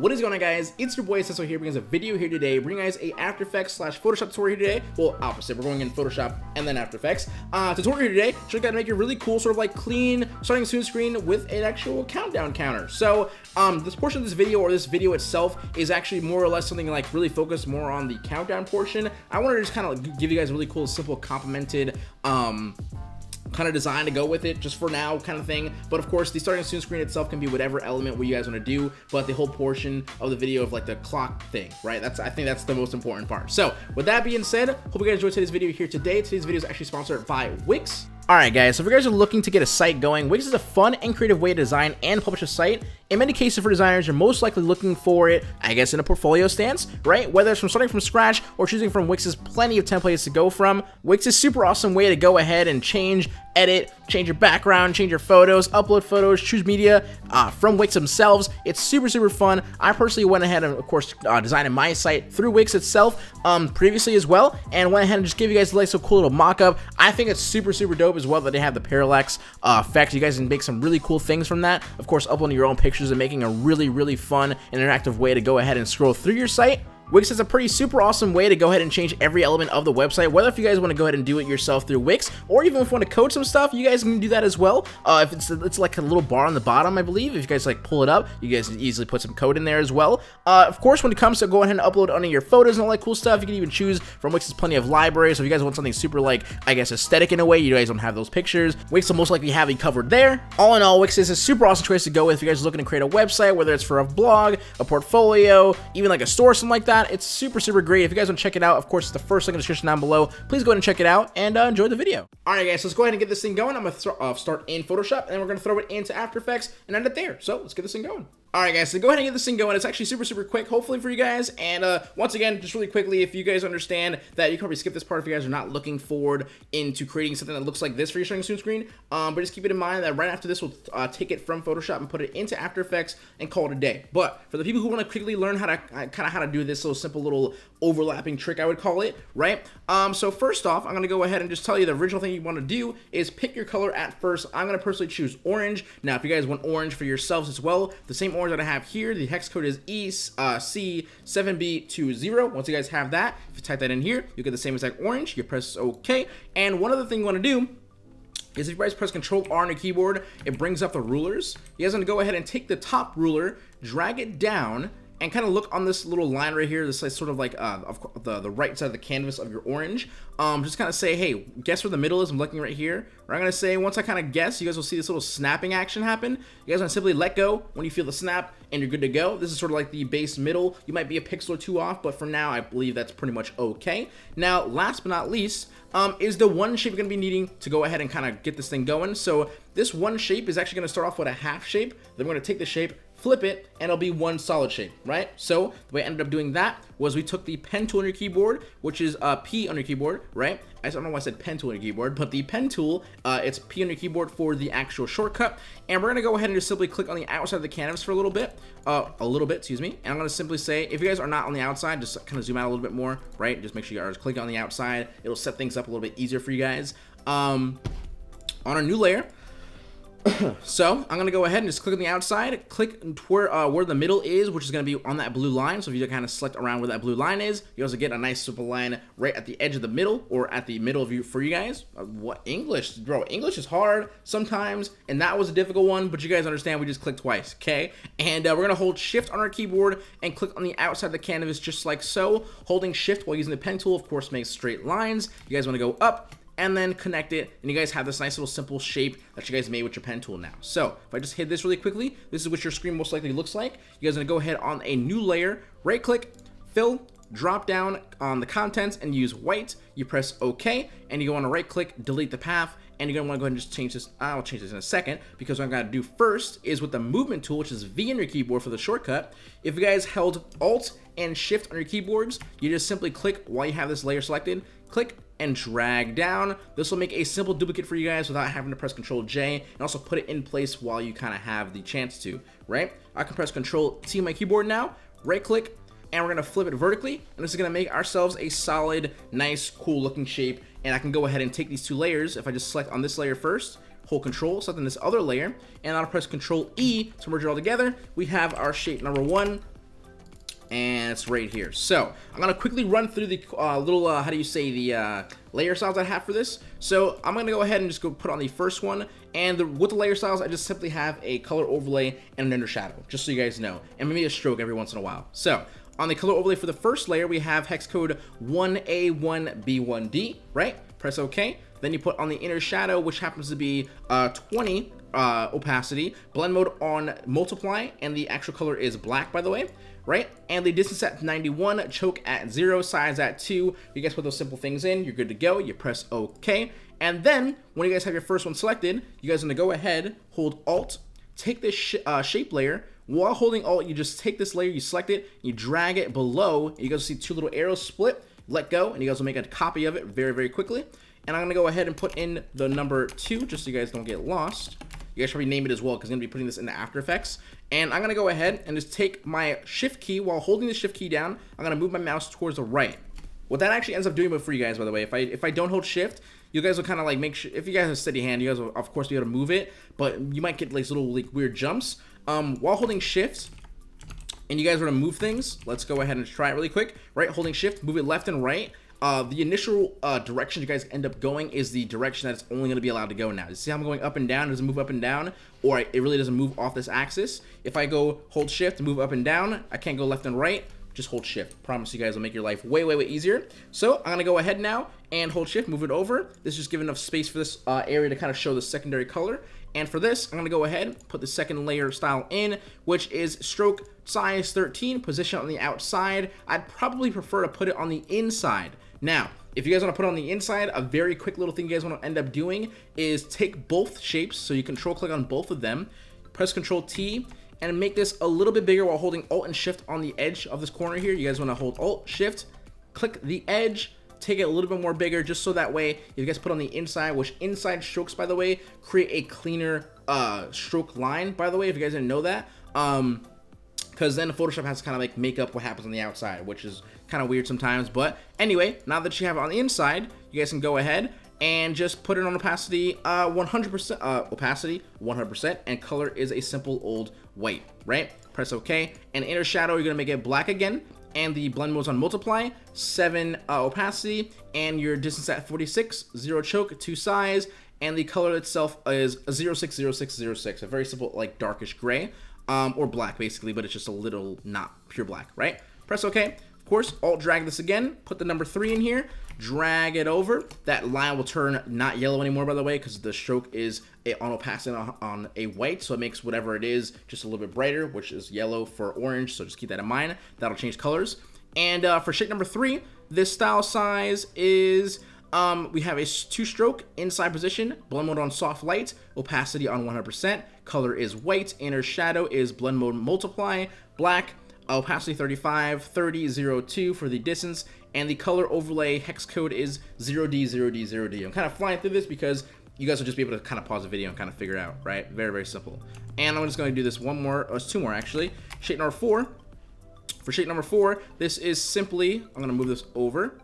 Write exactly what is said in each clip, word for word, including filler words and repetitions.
What is going on, guys? It's your boy Seso here, bringing us a video here today, bringing guys a After Effects slash Photoshop tutorial here today. Well, opposite, we're going in Photoshop and then After Effects. Uh, tutorial here today, show you guys how to make a really cool sort of like clean starting soon screen with an actual countdown counter. So um, this portion of this video, or this video itself, is actually more or less something like really focused more on the countdown portion. I wanted to just kind of give you guys a really cool, simple, complimented um, kind of design to go with it just for now kind of thing. But of course the starting soon screen itself can be whatever element what you guys want to do, but the whole portion of the video of like the clock thing, right? That's, I think that's the most important part. So with that being said, hope you guys enjoyed today's video here today. Today's video is actually sponsored by Wix. Alright guys, so if you guys are looking to get a site going, Wix is a fun and creative way to design and publish a site. In many cases for designers, you're most likely looking for it, I guess, in a portfolio stance, right? Whether it's from starting from scratch or choosing from Wix's plenty of templates to go from. Wix is a super awesome way to go ahead and change, edit, change your background, change your photos, upload photos, choose media uh, from Wix themselves. It's super, super fun. I personally went ahead and, of course, uh, designed my site through Wix itself um, previously as well, and went ahead and just gave you guys like some cool little mock-up. I think it's super, super dope as well that they have the parallax uh, effect. You guys can make some really cool things from that. Of course, uploading your own pictures and making a really, really fun and interactive way to go ahead and scroll through your site. Wix is a pretty super awesome way to go ahead and change every element of the website, whether if you guys want to go ahead and do it yourself through Wix, or even if you want to code some stuff, you guys can do that as well. Uh, if it's it's like a little bar on the bottom, I believe, if you guys like pull it up, you guys can easily put some code in there as well. Uh, of course, when it comes to go ahead and upload onto your photos and all that cool stuff, you can even choose from Wix's plenty of libraries. So if you guys want something super like, I guess, aesthetic in a way, you guys don't have those pictures, Wix will most likely have you covered there. All in all, Wix is a super awesome choice to go with if you guys are looking to create a website, whether it's for a blog, a portfolio, even like a store, something like that. It's super, super great. If you guys want to check it out, of course, it's the first link in the description down below. Please go ahead and check it out and uh, enjoy the video. All right, guys, so let's go ahead and get this thing going. I'm going to uh, start in Photoshop, and then we're going to throw it into After Effects and end it there. So let's get this thing going. Alright guys, so go ahead and get this thing going. It's actually super, super quick, hopefully for you guys. And uh, once again, just really quickly, if you guys understand that you can probably skip this part if you guys are not looking forward into creating something that looks like this for your starting soon screen. Um, but just keep it in mind that right after this, we'll uh, take it from Photoshop and put it into After Effects and call it a day. But for the people who want to quickly learn how to uh, kind of how to do this little simple little overlapping trick, I would call it, right? Um, so first off, I'm going to go ahead and just tell you the original thing you want to do is pick your color at first. I'm going to personally choose orange. Now, if you guys want orange for yourselves as well, the same orange that I have here, the hex code is E C seven B two zero. Once you guys have that, if you type that in here, you get the same exact orange. You press OK. And one other thing you want to do is if you guys press Control R on your keyboard, it brings up the rulers. You guys want to go ahead and take the top ruler, drag it down, and kind of look on this little line right here, this is sort of like uh, of the, the right side of the canvas of your orange. Um, just kind of say, hey, guess where the middle is? I'm looking right here. Or I'm going to say, once I kind of guess, you guys will see this little snapping action happen. You guys want to simply let go when you feel the snap, and you're good to go. This is sort of like the base middle. You might be a pixel or two off, but for now, I believe that's pretty much okay. Now, last but not least, um, is the one shape you're going to be needing to go ahead and kind of get this thing going. So this one shape is actually going to start off with a half shape. Then we're going to take the shape, flip it, and it'll be one solid shape, right? So the way I ended up doing that was we took the pen tool on your keyboard, which is uh, P on your keyboard, right? I don't know why I said pen tool on your keyboard, but the pen tool, uh, it's P on your keyboard for the actual shortcut. And we're gonna go ahead and just simply click on the outside of the canvas for a little bit, uh, a little bit, excuse me. And I'm gonna simply say, if you guys are not on the outside, just kind of zoom out a little bit more, right? Just make sure you are clicking on the outside. It'll set things up a little bit easier for you guys. Um, on our new layer, so I'm gonna go ahead and just click on the outside, click where uh, where the middle is, which is gonna be on that blue line. So if you kind of select around where that blue line is, you also get a nice simple line right at the edge of the middle, or at the middle of you for you guys. Uh, what English, bro? English is hard sometimes, and that was a difficult one. But you guys understand, we just clicked twice, okay? And uh, we're gonna hold Shift on our keyboard and click on the outside of the canvas just like so. Holding Shift while using the pen tool, of course, makes straight lines. You guys want to go up and then connect it, and you guys have this nice little simple shape that you guys made with your pen tool now. So if I just hit this really quickly, this is what your screen most likely looks like. You guys are gonna go ahead on a new layer, right click, fill, drop down on the contents and use white. You press OK, and you go on a right click, delete the path, and you're gonna want to go ahead and just change this. I'll change this in a second, because what I'm gonna do first is with the movement tool, which is V on your keyboard for the shortcut. If you guys held Alt and Shift on your keyboards, you just simply click while you have this layer selected, click and drag down. This will make a simple duplicate for you guys without having to press Control J, and also put it in place while you kind of have the chance to, right? I can press Control T on my keyboard now, right click, and we're gonna flip it vertically, and this is gonna make ourselves a solid, nice, cool looking shape. And I can go ahead and take these two layers. If I just select on this layer first, hold Control, select on this other layer, and I'll press Control E to merge it all together. We have our shape number one, and it's right here. So I'm gonna quickly run through the uh, little uh, how do you say the uh, layer styles I have for this. So I'm gonna go ahead and just go put on the first one, and the, with the layer styles I just simply have a color overlay and an undershadow, just so you guys know, and maybe a stroke every once in a while. So on the color overlay for the first layer, we have hex code one A one B one D, right? Press OK. Then you put on the inner shadow, which happens to be uh, twenty uh, opacity, blend mode on multiply, and the actual color is black, by the way, right? And the distance at ninety-one, choke at zero, size at two. You guys put those simple things in, you're good to go. You press OK. And then when you guys have your first one selected, you guys are gonna go ahead, hold Alt, take this sh uh, shape layer. While holding Alt, you just take this layer, you select it, you drag it below, and you guys see two little arrows split, let go, and you guys will make a copy of it very, very quickly. And I'm gonna go ahead and put in the number two, just so you guys don't get lost. You guys should probably name it as well, because I'm gonna be putting this into After Effects. And I'm gonna go ahead and just take my Shift key, while holding the Shift key down, I'm gonna move my mouse towards the right. What that actually ends up doing for you guys, by the way, if I if I don't hold Shift, you guys will kind of like make sure, if you guys have a steady hand, you guys will of course be able to move it, but you might get like little like weird jumps. Um, while holding Shift, and you guys are gonna move things, let's go ahead and try it really quick. Right, holding Shift, move it left and right. Uh, the initial uh, direction you guys end up going is the direction that it's only going to be allowed to go now. You see how I'm going up and down? It doesn't move up and down, or it really doesn't move off this axis. If I go hold Shift, move up and down, I can't go left and right. Just hold Shift. Promise you guys will make your life way, way, way easier. So I'm going to go ahead now and hold Shift, move it over. This is just giving enough space for this uh, area to kind of show the secondary color. And for this, I'm going to go ahead, put the second layer style in, which is stroke size thirteen, position on the outside. I'd probably prefer to put it on the inside. Now, if you guys want to put it on the inside, a very quick little thing you guys want to end up doing is take both shapes, so you control click on both of them, press control T, and make this a little bit bigger while holding Alt and Shift on the edge of this corner here. You guys want to hold Alt, Shift, click the edge, take it a little bit more bigger, just so that way, if you guys put on the inside, which inside strokes, by the way, create a cleaner uh, stroke line, by the way, if you guys didn't know that. Um, because then Photoshop has to kind of like make up what happens on the outside, which is kind of weird sometimes. But anyway, now that you have it on the inside, you guys can go ahead and just put it on opacity uh, one hundred percent, uh, opacity one hundred percent, and color is a simple old white, right? Press OK, and inner shadow, you're gonna make it black again, and the blend mode's on multiply, seven uh, opacity, and your distance at forty-six, zero choke, two size, and the color itself is zero six zero six zero six, a very simple like darkish gray. Um, or black basically, but it's just a little not pure black, right? Press OK. Of course, Alt drag this again, put the number three in here, drag it over. That line will turn not yellow anymore, by the way, because the stroke is a, on opacity on, on a white, so it makes whatever it is just a little bit brighter, which is yellow for orange, so just keep that in mind. That'll change colors. And uh, for shape number three, this style size is... Um, we have a two-stroke inside position, blend mode on soft light, opacity on one hundred percent, color is white, inner shadow is blend mode multiply, black, opacity thirty-five, thirty, zero, two for the distance, and the color overlay hex code is zero D, zero D, zero D. I'm kind of flying through this because you guys will just be able to kind of pause the video and kind of figure it out, right? Very, very simple. And I'm just going to do this one more, or two more actually. Shape number four. For shape number four, this is simply, I'm going to move this over.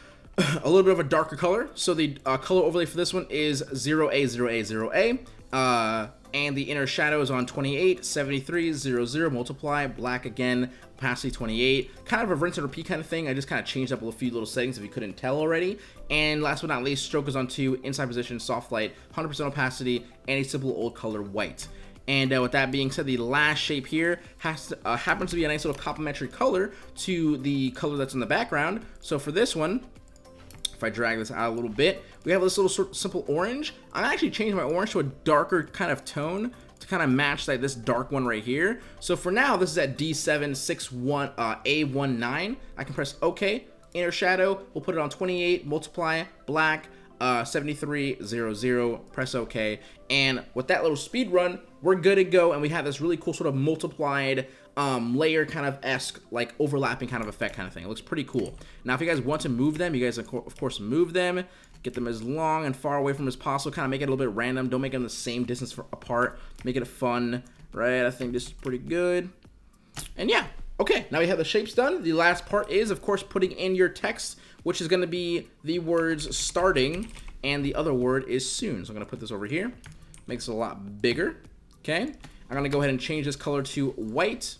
A little bit of a darker color, so the uh, color overlay for this one is zero A, zero A, zero A, uh, and the inner shadow is on twenty-eight, seventy-three, zero, zero, multiply, black again, opacity twenty-eight, kind of a rinse and repeat kind of thing. I just kind of changed up a few little settings if you couldn't tell already. And last but not least, stroke is on two, inside position, soft light, one hundred percent opacity, and a simple old color white. And uh, with that being said, the last shape here has to, uh, happens to be a nice little complementary color to the color that's in the background. So for this one, if I drag this out a little bit, we have this little sort of simple orange. I actually changed my orange to a darker kind of tone to kind of match like this dark one right here. So for now, this is at D seven six one uh, A one nine. I can press OK. Inner shadow, we'll put it on twenty-eight, multiply, black, uh, seventy-three, zero, zero, press OK. And with that little speed run, we're good to go. And we have this really cool sort of multiplied um, layer kind of esque, like overlapping kind of effect kind of thing. It looks pretty cool. Now, if you guys want to move them, you guys, of course, move them. Get them as long and far away from as possible. Kind of make it a little bit random. Don't make them the same distance for, apart. Make it fun, right? I think this is pretty good. And yeah, okay. Now we have the shapes done. The last part is, of course, putting in your text, which is going to be the words starting, and the other word is soon. So I'm going to put this over here. Makes it a lot bigger. Okay. I'm going to go ahead and change this color to white.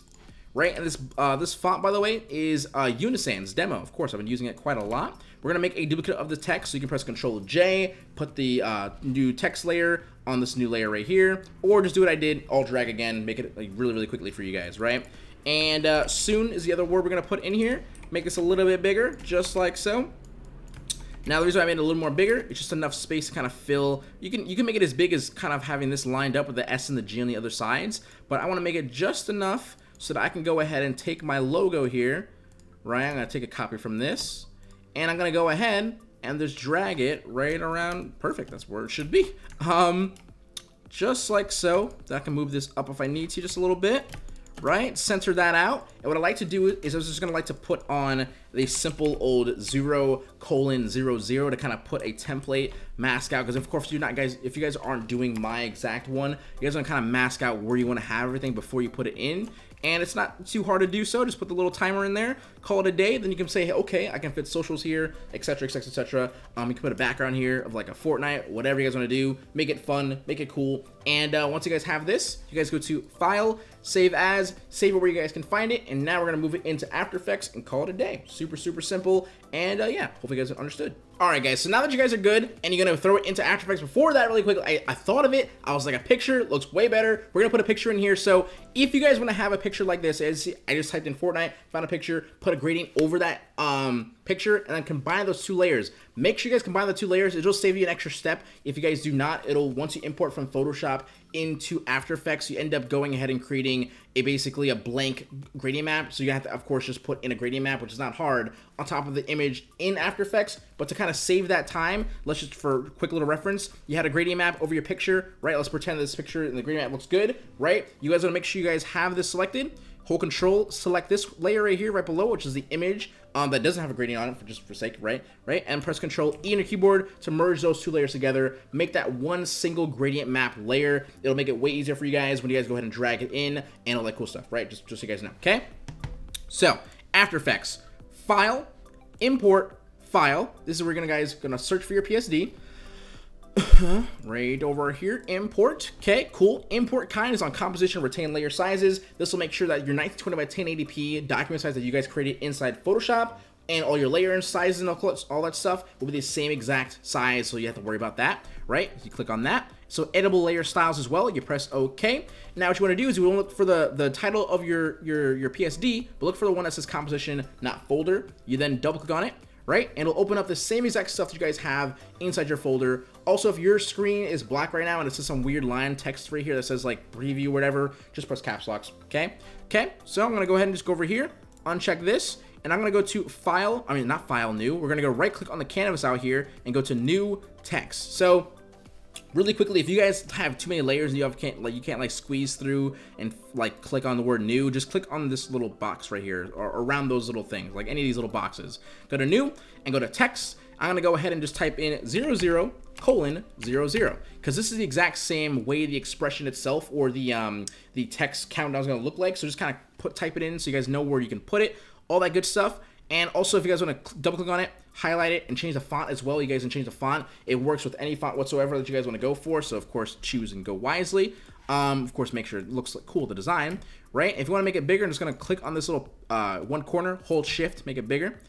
right? And this uh, this font, by the way, is uh, Unisan's demo. Of course, I've been using it quite a lot. We're gonna make a duplicate of the text, so you can press Control J, put the uh, new text layer on this new layer right here, or just do what I did, Alt drag again, make it like really, really quickly for you guys, right? And uh, soon is the other word we're gonna put in here. Make this a little bit bigger, just like so. Now the reason why I made it a little more bigger, it's just enough space to kind of fill. You can you can make it as big as kind of having this lined up with the S and the G on the other sides, but I want to make it just enough so that I can go ahead and take my logo here, right? I'm gonna take a copy from this, and I'm gonna go ahead and just drag it right around. Perfect, that's where it should be. Um, just like so. I can move this up if I need to just a little bit. Right, center that out, and what I like to do is I was just gonna like to put on the simple old zero colon zero zero to kind of put a template mask out, because of course you're not guys if you guys aren't doing my exact one, you guys want to kind of mask out where you want to have everything before you put it in, and it's not too hard to do so. Just put the little timer in there, call it a day, then you can say, hey, okay, I can fit socials here, etc, etc, etc. Um you can put a background here of like a Fortnite, whatever you guys want to do, make it fun, make it cool. And uh, once you guys have this, you guys go to File, Save As, save it where you guys can find it, and now we're gonna move it into After Effects and call it a day. Super, super simple, and uh, yeah, hopefully you guys understood. All right, guys, so now that you guys are good, and you're gonna throw it into After Effects, before that, really quick, I, I thought of it, I was like, a picture looks way better. We're gonna put a picture in here, so if you guys wanna have a picture like this, as I just typed in Fortnite, found a picture, put a gradient over that um, picture, and then combine those two layers. Make sure you guys combine the two layers. It'll save you an extra step. If you guys do not, it'll, once you import from Photoshop into After Effects, you end up going ahead and creating a basically a blank gradient map. So you have to, of course, just put in a gradient map, which is not hard, on top of the image in After Effects. But to kind of save that time, let's just, for a quick little reference, you had a gradient map over your picture, right? Let's pretend this picture in the gradient map looks good, right? You guys want to make sure you guys have this selected. Hold Control, select this layer right here, right below, which is the image um, that doesn't have a gradient on it, for just for sake, right? Right, and press Control E on your keyboard to merge those two layers together. Make that one single gradient map layer. It'll make it way easier for you guys when you guys go ahead and drag it in and all that cool stuff, right? Just, just so you guys know, okay? So, After Effects, File, Import, File. This is where you're gonna guys gonna search for your P S D. Right over here, import. Okay, cool. Import kind is on composition, retain layer sizes. This will make sure that your nineteen twenty by ten eighty p document size that you guys created inside Photoshop and all your layer sizes and all that stuff will be the same exact size, so you have to worry about that, right? You click on that. So editable layer styles as well. You press OK. Now what you want to do is you want to look for the the title of your your your P S D, but look for the one that says composition, not folder. You then double click on it. Right, and it'll open up the same exact stuff that you guys have inside your folder. Also, if your screen is black right now and it says some weird line text right here that says like preview or whatever, just press caps locks, okay? Okay, so I'm gonna go ahead and just go over here, uncheck this, and I'm gonna go to File, I mean not File, New. We're gonna go right click on the canvas out here and go to New Text. So, really quickly, if you guys have too many layers and you have can't like you can't like squeeze through and like click on the word new, just click on this little box right here or around those little things, like any of these little boxes. Go to New and go to Text. I'm gonna go ahead and just type in zero zero colon zero zero, because this is the exact same way the expression itself or the um the text countdown is gonna look like. So just kind of put type it in so you guys know where you can put it, all that good stuff. And also, if you guys want to double click on it, highlight it, and change the font as well, you guys can change the font. It works with any font whatsoever that you guys want to go for. So, of course, choose and go wisely. Um, of course, make sure it looks like cool, the design, right? If you want to make it bigger, I'm just going to click on this little uh, one corner, hold shift, make it bigger.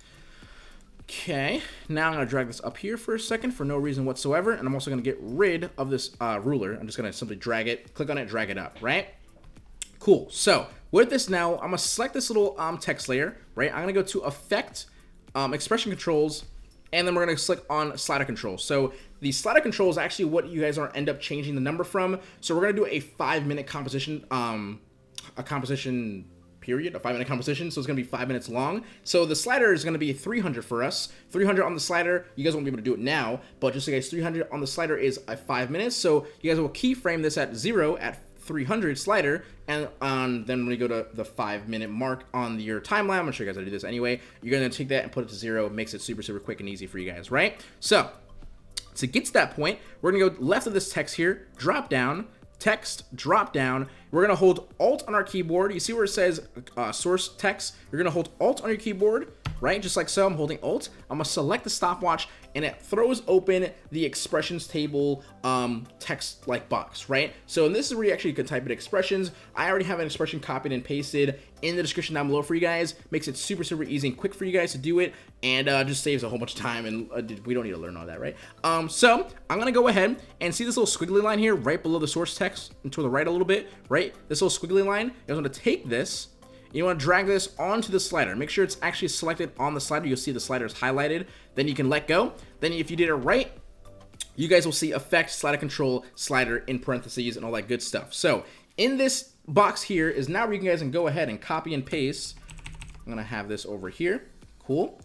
Okay, now I'm going to drag this up here for a second for no reason whatsoever. And I'm also going to get rid of this uh, ruler. I'm just going to simply drag it, click on it, drag it up, right? Cool. So with this now, I'm gonna select this little um, text layer, right? I'm gonna go to Effect, um, Expression Controls, and then we're gonna click on Slider Controls. So the slider control is actually what you guys are end up changing the number from. So we're gonna do a five minute composition, um, a composition period, a five minute composition. So it's gonna be five minutes long. So the slider is gonna be three hundred for us. three hundred on the slider. You guys won't be able to do it now, but just so you guys, three hundred on the slider is a five minutes. So you guys will keyframe this at zero at three hundred slider, and um, then when we go to the five minute mark on your timeline, I'm gonna show you guys how to do this anyway. You're gonna take that and put it to zero. It makes it super, super quick and easy for you guys, right? So to get to that point, we're gonna go left of this text here, drop down, text, drop down. We're gonna hold Alt on our keyboard. You see where it says uh, source text? You're gonna hold Alt on your keyboard, right? Just like so, I'm holding Alt. I'm gonna select the stopwatch, and it throws open the expressions table um, text like box, right? So and this is where you actually can type in expressions. I already have an expression copied and pasted in the description down below for you guys. Makes it super, super easy and quick for you guys to do it, and uh, just saves a whole bunch of time, and uh, we don't need to learn all that, right? Um, so I'm gonna go ahead and see this little squiggly line here right below the source text and to the right a little bit, right? This little squiggly line, you're gonna take this, you want to drag this onto the slider. Make sure it's actually selected on the slider. You'll see the slider is highlighted. Then you can let go. Then if you did it right, you guys will see effect, slider control, slider in parentheses, and all that good stuff. So in this box here is now where you guys can go ahead and copy and paste. I'm going to have this over here. Cool.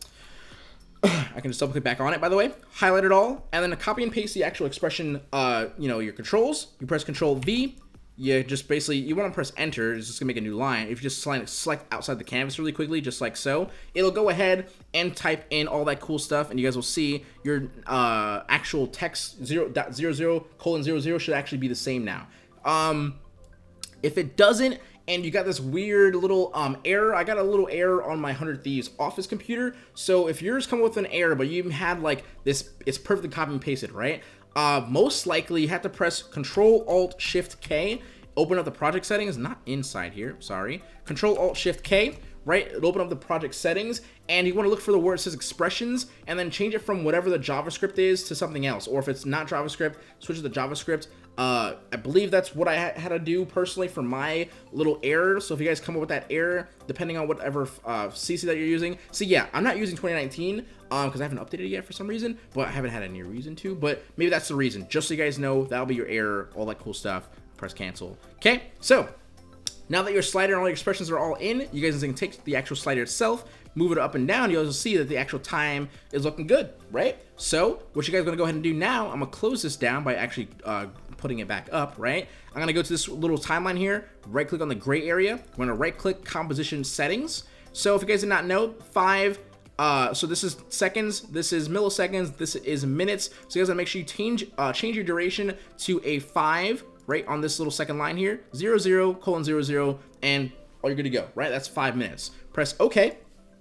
I can just double click back on it, by the way. Highlight it all. And then copy and paste the actual expression, uh, you know, your controls. You press Control V. You just basically, you want to press enter, it's just gonna make a new line. If you just select, select outside the canvas really quickly, just like so, it'll go ahead and type in all that cool stuff, and you guys will see your uh, actual text zero dot zero zero colon zero zero should actually be the same now. Um, if it doesn't, and you got this weird little um, error, I got a little error on my one hundred Thieves Office computer, so if yours come with an error, but you had like this, it's perfectly copy and pasted, right? Uh, most likely you have to press Control Alt Shift K, open up the project settings, not inside here, sorry. Control Alt Shift K, right? It'll open up the project settings, and you want to look for the word that says expressions, and then change it from whatever the JavaScript is to something else. Or if it's not JavaScript, switch it to JavaScript. Uh, I believe that's what I ha had to do personally for my little error. So if you guys come up with that error, depending on whatever uh, C C that you're using. So yeah, I'm not using twenty nineteen um, because I haven't updated it yet for some reason, but I haven't had any reason to. But maybe that's the reason. Just so you guys know, that'll be your error, all that cool stuff. Press cancel. Okay, so now that your slider and all your expressions are all in, you guys can take the actual slider itself, move it up and down, you'll see that the actual time is looking good, right? So what you guys are gonna go ahead and do now, I'm gonna close this down by actually uh, putting it back up, right? I'm gonna go to this little timeline here, right click on the gray area, I'm gonna right click composition settings. So if you guys did not know, five, uh, so this is seconds, this is milliseconds, this is minutes. So you guys gotta make sure you change, uh, change your duration to a five, right on this little second line here, zero zero colon zero zero, and oh, you're good to go, right? That's five minutes. Press OK.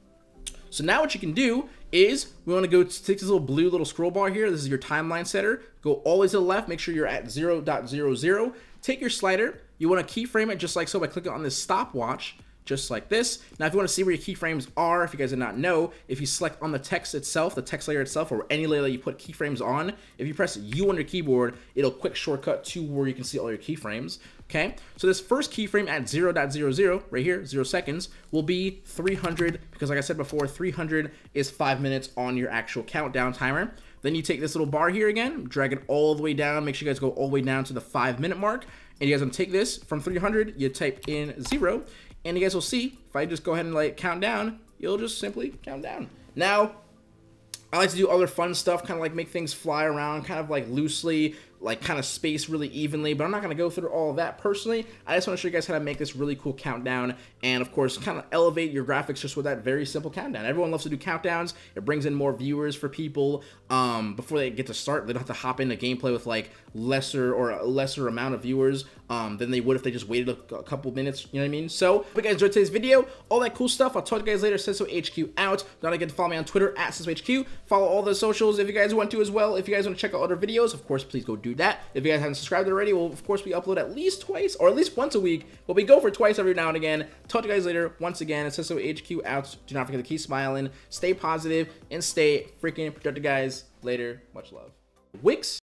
So now what you can do is we want to go to take this little blue little scroll bar here. This is your timeline setter. Go always to the left. Make sure you're at zero dot zero zero. Take your slider. You want to keyframe it just like so by clicking on this stopwatch, just like this. Now, if you want to see where your keyframes are, if you guys did not know, if you select on the text itself, the text layer itself, or any layer that you put keyframes on, if you press U on your keyboard, it'll quick shortcut to where you can see all your keyframes. Okay, so this first keyframe at zero dot zero zero, right here, zero seconds, will be three hundred, because like I said before, three hundred is five minutes on your actual countdown timer. Then you take this little bar here again, drag it all the way down, make sure you guys go all the way down to the five minute mark, and you guys want to take this from three hundred, you type in zero, and you guys will see, if I just go ahead and like count down, you'll just simply count down. Now, I like to do other fun stuff, kind of like make things fly around, kind of like loosely, like kind of space really evenly, but I'm not going to go through all of that personally. I just want to show you guys how to make this really cool countdown, and of course kind of elevate your graphics just with that very simple countdown. Everyone loves to do countdowns. It brings in more viewers for people um, before they get to start. They don't have to hop into gameplay with like lesser or a lesser amount of viewers um, than they would if they just waited a, a couple minutes, you know what I mean? So, hope you guys enjoyed today's video, all that cool stuff. I'll talk to you guys later. Seso H Q out. Don't forget to follow me on Twitter at Seso H Q. Follow all the socials if you guys want to as well. If you guys want to check out other videos, of course, please go do that. If you guys haven't subscribed already, well, of course, we upload at least twice or at least once a week, but we go for twice every now and again. Talk to you guys later. Once again, it's Seso H Q out. Do not forget to keep smiling, stay positive, and stay freaking productive, guys. Later. Much love. Wix.